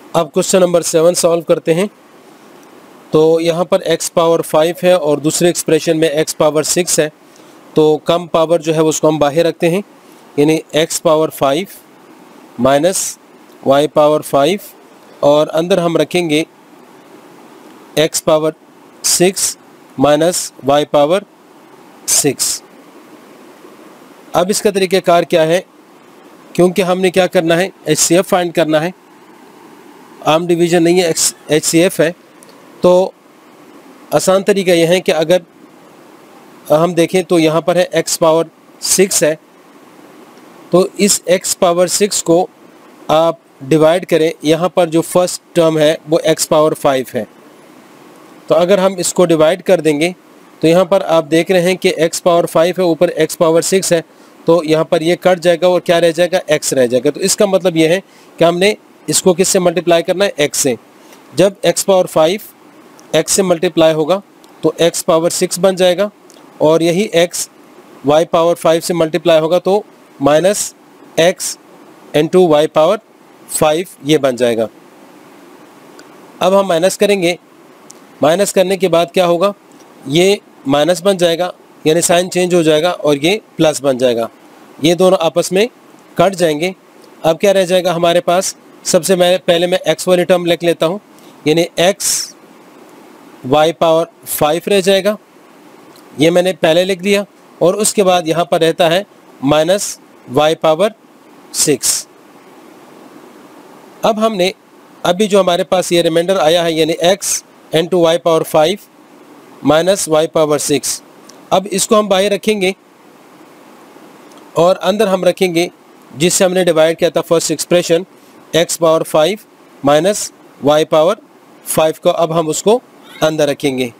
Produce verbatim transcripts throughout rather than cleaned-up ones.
अब question number seven solve करते हैं। तो यहाँ पर x पावर फाइव है और दूसरे एक्सप्रेशन में x पावर सिक्स है, तो कम पावर जो है उसको हम बाहर रखते हैं, यानी x power five minus y power five और अंदर हम रखेंगे x power six minus y power six. अब इसका तरीक़ाकार क्या है, क्योंकि हमने क्या करना है, एच सी एफ फाइंड करना है, आम डिवीज़न नहीं है, एच सी एफ है। तो आसान तरीका यह है कि अगर हम देखें तो यहाँ पर है x पावर सिक्स है, तो इस x पावर सिक्स को आप डिवाइड करें, यहाँ पर जो फर्स्ट टर्म है वो x पावर फाइव है। तो अगर हम इसको डिवाइड कर देंगे तो यहाँ पर आप देख रहे हैं कि x पावर फाइव है, ऊपर x पावर सिक्स है, तो यहाँ पर ये कट जाएगा और क्या रह जाएगा, x रह जाएगा। तो इसका मतलब ये है कि हमने इसको किससे मल्टीप्लाई करना है, x से। जब x पावर फाइव x से मल्टीप्लाई होगा तो x पावर सिक्स बन जाएगा, और यही x y पावर फाइव से मल्टीप्लाई होगा तो minus x into y power five ये बन जाएगा। अब हम माइनस करेंगे, माइनस करने के बाद क्या होगा, ये माइनस बन जाएगा, यानी साइन चेंज हो जाएगा और ये प्लस बन जाएगा, ये दोनों आपस में कट जाएंगे। अब क्या रह जाएगा हमारे पास, सबसे मैं पहले मैं x वाली टर्म लिख लेता हूँ, यानी x y पावर फाइव रह जाएगा, ये मैंने पहले लिख दिया, और उसके बाद यहाँ पर रहता है माइनस वाई पावर सिक्स। अब हमने अभी जो हमारे पास ये रिमाइंडर आया है, यानी x into y power five minus y power six, अब इसको हम बाहर रखेंगे और अंदर हम रखेंगे जिससे हमने डिवाइड किया था first expression, x power five minus y power five को अब हम उसको अंदर रखेंगे।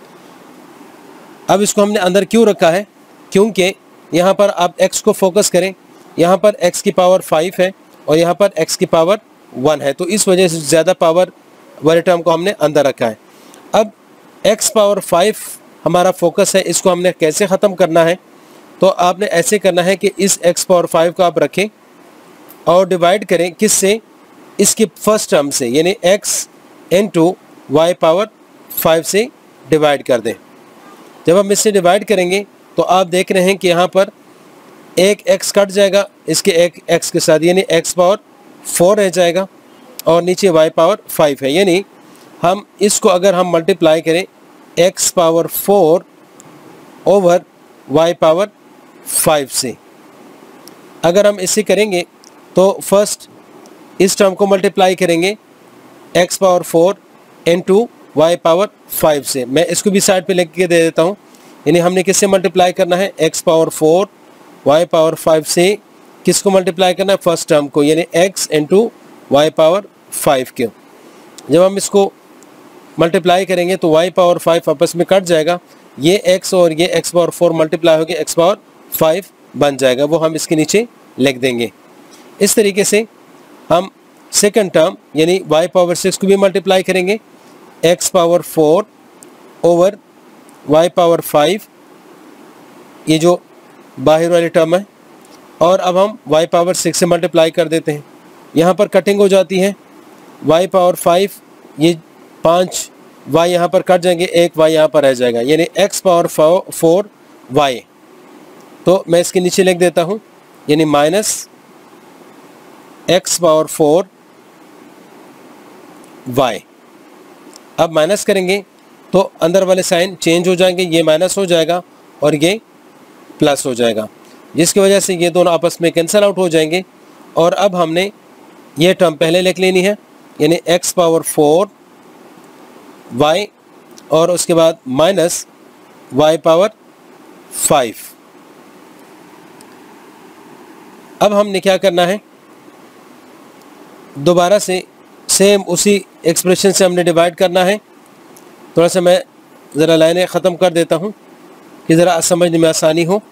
अब इसको हमने अंदर क्यों रखा है, क्योंकि यहाँ पर आप x को फोकस करें, यहाँ पर x की पावर फाइव है और यहाँ पर x की पावर वन है, तो इस वजह से ज़्यादा पावर वाले टर्म को हमने अंदर रखा है। अब x पावर फाइव हमारा फोकस है, इसको हमने कैसे ख़त्म करना है, तो आपने ऐसे करना है कि इस x पावर फाइव को आप रखें और डिवाइड करें किससे, इसके फर्स्ट टर्म से, यानी x into y power five से डिवाइड कर दें। जब हम इससे डिवाइड करेंगे तो आप देख रहे हैं कि यहाँ पर एक x कट जाएगा इसके एक x के साथ, यानी x पावर फोर रह जाएगा और नीचे y पावर फाइव है, यानी हम इसको अगर हम मल्टीप्लाई करें x power four over y power five से, अगर हम इसे करेंगे तो फर्स्ट इस टर्म को मल्टीप्लाई करेंगे x power four into y power five से। मैं इसको भी साइड पे लिख के दे देता हूँ, यानी हमने किससे मल्टीप्लाई करना है, x power four y power five से किसको मल्टीप्लाई करना है, फर्स्ट टर्म को, यानी x into y power five के। जब हम इसको मल्टीप्लाई करेंगे तो y पावर फाइव आपस में कट जाएगा, ये x और ये x पावर फोर मल्टीप्लाई होगी x पावर फाइव बन जाएगा, वो हम इसके नीचे लिख देंगे। इस तरीके से हम सेकंड टर्म यानी y पावर सिक्स को भी मल्टीप्लाई करेंगे, x power four over y power five, ये जो बाहर वाली टर्म है, और अब हम y पावर सिक्स से मल्टीप्लाई कर देते हैं, यहाँ पर कटिंग हो जाती है, y पावर फाइव ये पाँच y यहाँ पर कट जाएंगे, एक y यहाँ पर रह जाएगा, यानी x पावर फोर y। तो मैं इसके नीचे लिख देता हूँ, यानी minus x power four y। अब माइनस करेंगे तो अंदर वाले साइन चेंज हो जाएंगे, ये माइनस हो जाएगा और ये प्लस हो जाएगा, जिसकी वजह से ये दोनों आपस में कैंसिल आउट हो जाएंगे। और अब हमने ये टर्म पहले लिख लेनी है, यानी x पावर फोर y और उसके बाद माइनस y पावर फाइव। अब हमने क्या करना है, दोबारा से सेम उसी एक्सप्रेशन से हमने डिवाइड करना है। थोड़ा सा मैं ज़रा लाइनें ख़त्म कर देता हूँ कि ज़रा समझने में आसानी हो।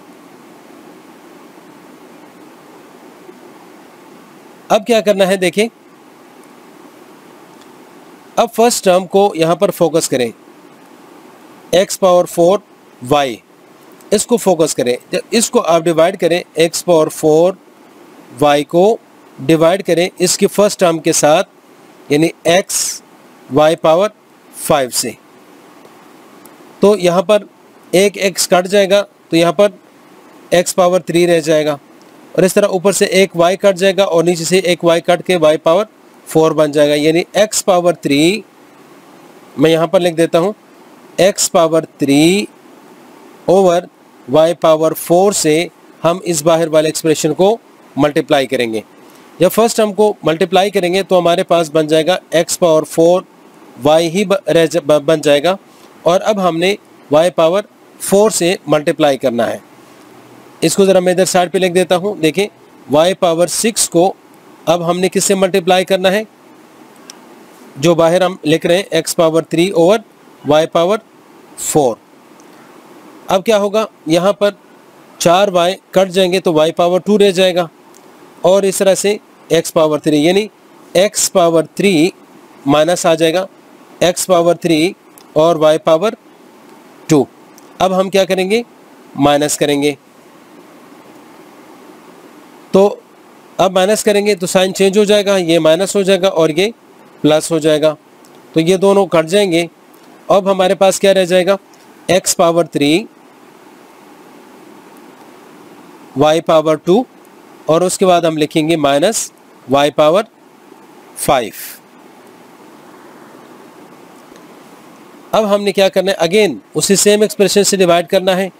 अब क्या करना है, देखें, अब फर्स्ट टर्म को यहाँ पर फोकस करें, x पावर फोर y, इसको फोकस करें। जब इसको आप डिवाइड करें, x पावर फोर y को डिवाइड करें इसकी फर्स्ट टर्म के साथ, यानी x y पावर फाइव से। तो यहाँ पर एक x कट जाएगा तो यहाँ पर x पावर थ्री रह जाएगा, और इस तरह ऊपर से एक y कट जाएगा और नीचे से एक y कट के y पावर फोर बन जाएगा। यानी x पावर थ्री, मैं यहाँ पर लिख देता हूँ, x power three over y power four से हम इस बाहर वाले एक्सप्रेशन को मल्टीप्लाई करेंगे। जब फर्स्ट टर्म को मल्टीप्लाई करेंगे तो हमारे पास बन जाएगा x पावर फोर y ही रह जा, बन जाएगा, और अब हमने y पावर फोर से मल्टीप्लाई करना है। इसको ज़रा मैं इधर साइड पे लिख देता हूँ। देखें, y पावर सिक्स को अब हमने किससे मल्टीप्लाई करना है, जो बाहर हम लिख रहे हैं x power three over y power four. अब क्या होगा, यहाँ पर चार y कट जाएंगे तो y पावर टू रह जाएगा, और इस तरह से x पावर थ्री, यानी x पावर थ्री माइनस आ जाएगा x पावर थ्री और y पावर टू। अब हम क्या करेंगे, माइनस करेंगे। तो अब माइनस करेंगे तो साइन चेंज हो जाएगा, ये माइनस हो जाएगा और ये प्लस हो जाएगा, तो ये दोनों कट जाएंगे। अब हमारे पास क्या रह जाएगा, x power three y power two, और उसके बाद हम लिखेंगे माइनस y पावर फाइव। अब हमने क्या करना है, अगेन उसी सेम एक्सप्रेशन से डिवाइड करना है।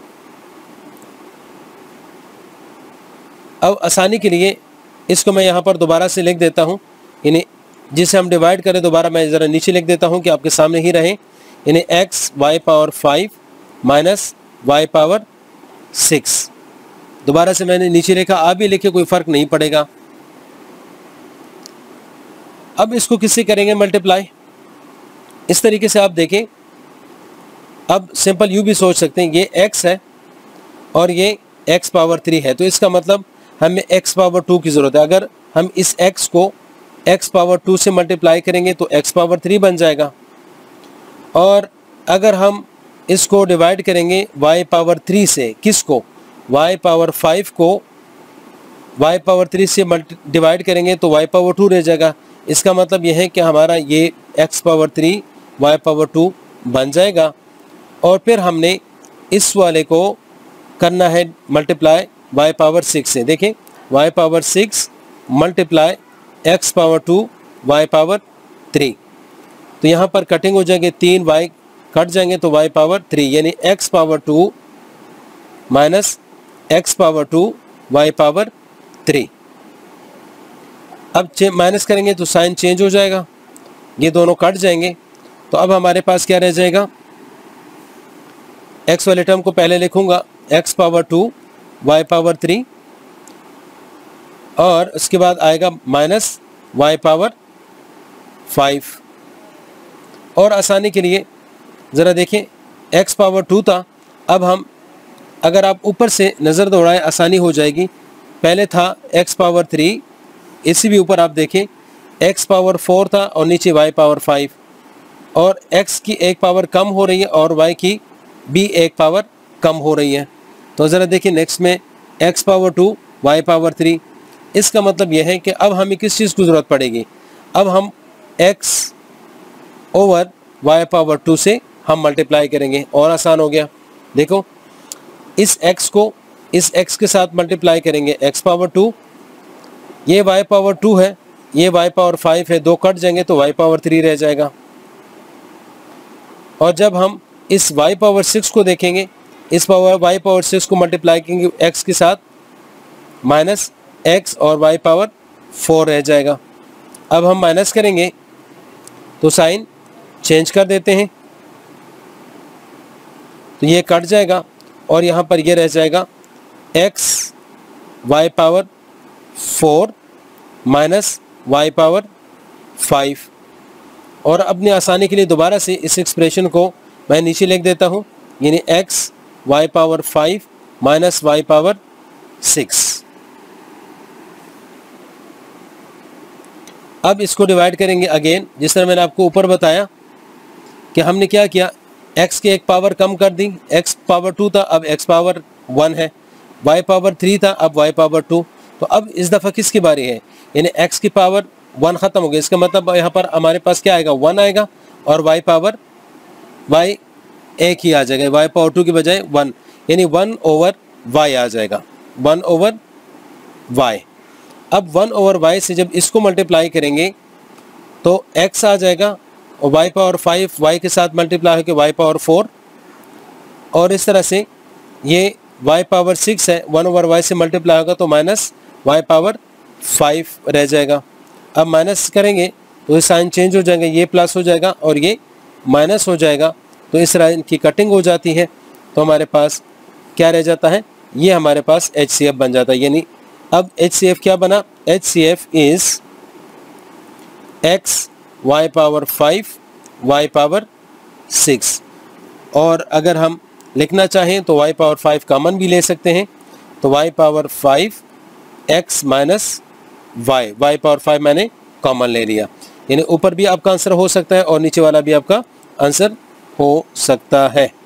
अब आसानी के लिए इसको मैं यहाँ पर दोबारा से लिख देता हूँ, यानी जिसे हम डिवाइड करें दोबारा मैं ज़रा नीचे लिख देता हूँ कि आपके सामने ही रहे। यानी x y power five minus y power six. दोबारा से मैंने नीचे लिखा, आप भी लिखे, कोई फ़र्क नहीं पड़ेगा। अब इसको किससे करेंगे मल्टीप्लाई, इस तरीके से आप देखें। अब सिंपल यू भी सोच सकते हैं, ये x है और ये x पावर थ्री है, तो इसका मतलब हमें x पावर टू की ज़रूरत है। अगर हम इस x को x पावर टू से मल्टीप्लाई करेंगे तो x पावर थ्री बन जाएगा, और अगर हम इसको डिवाइड करेंगे y पावर थ्री से, किसको, y पावर फाइव को y पावर थ्री से डिवाइड करेंगे तो y पावर टू रह जाएगा। इसका मतलब यह है कि हमारा ये x power three y power two बन जाएगा, और फिर हमने इस वाले को करना है मल्टीप्लाई y पावर सिक्स से। देखें, y power six multiply x power two y power three, तो यहाँ पर कटिंग हो जाएगी, तीन y कट जाएंगे तो y पावर थ्री, यानी x power two minus x power two y power three. अब माइनस करेंगे तो साइन चेंज हो जाएगा, ये दोनों कट जाएंगे। तो अब हमारे पास क्या रह जाएगा, x वाले टर्म को पहले लिखूंगा x power two y power three, और उसके बाद आएगा माइनस y पावर फाइव। और आसानी के लिए ज़रा देखें, x पावर टू था, अब हम अगर आप ऊपर से नज़र दौड़ाएं आसानी हो जाएगी। पहले था x पावर थ्री, इसी भी ऊपर आप देखें x पावर फोर था और नीचे y पावर फाइव, और x की एक पावर कम हो रही है और y की भी एक पावर कम हो रही है। तो ज़रा देखिए नेक्स्ट में x power two y power three. इसका मतलब यह है कि अब हमें किस चीज़ की ज़रूरत पड़ेगी, अब हम x over y power two से हम मल्टीप्लाई करेंगे, और आसान हो गया। देखो, इस x को इस x के साथ मल्टीप्लाई करेंगे, x पावर टू, ये y पावर टू है, ये y पावर फाइव है, दो कट जाएंगे तो y पावर थ्री रह जाएगा। और जब हम इस y पावर सिक्स को देखेंगे, इस पावर y पावर सिक्स को मल्टीप्लाई करेंगे x के साथ, माइनस x और y पावर फोर रह जाएगा। अब हम माइनस करेंगे तो साइन चेंज कर देते हैं, तो ये कट जाएगा और यहाँ पर ये रह जाएगा x y power four minus y power five. और अपनी आसानी के लिए दोबारा से इस एक्सप्रेशन को मैं नीचे लिख देता हूँ, यानी x y power five minus y power six. अब इसको डिवाइड करेंगे अगेन, जिस तरह मैंने आपको ऊपर बताया कि हमने क्या किया, x की एक पावर कम कर दी, x पावर टू था अब x पावर वन है, y पावर थ्री था अब y पावर टू। तो अब इस दफ़ा किसकी बारी है, यानी x की पावर वन ख़त्म हो गया। इसका मतलब यहाँ पर हमारे पास क्या आएगा, वन आएगा और y पावर y एक ही आ जाएगा, y पावर टू की बजाय वन, यानी वन ओवर y आ जाएगा, वन ओवर y। अब वन ओवर y से जब इसको मल्टीप्लाई करेंगे तो x आ जाएगा और y पावर फाइव y के साथ मल्टीप्लाई होकर y पावर फोर, और इस तरह से ये y पावर सिक्स है, वन ओवर y से मल्टीप्लाई होगा तो माइनस y पावर फाइव रह जाएगा। अब माइनस करेंगे तो ये साइन चेंज हो जाएंगे, ये प्लस हो जाएगा और ये माइनस हो जाएगा, तो इस तरह इनकी कटिंग हो जाती है। तो हमारे पास क्या रह जाता है, ये हमारे पास एच सी एफ बन जाता है। यानी अब एच सी एफ क्या बना, H C F is x y power five y power six, और अगर हम लिखना चाहें तो y पावर फाइव कॉमन भी ले सकते हैं, तो y power five x minus y, y power five मैंने कॉमन ले लिया। यानी ऊपर भी आपका आंसर हो सकता है और नीचे वाला भी आपका आंसर हो सकता है।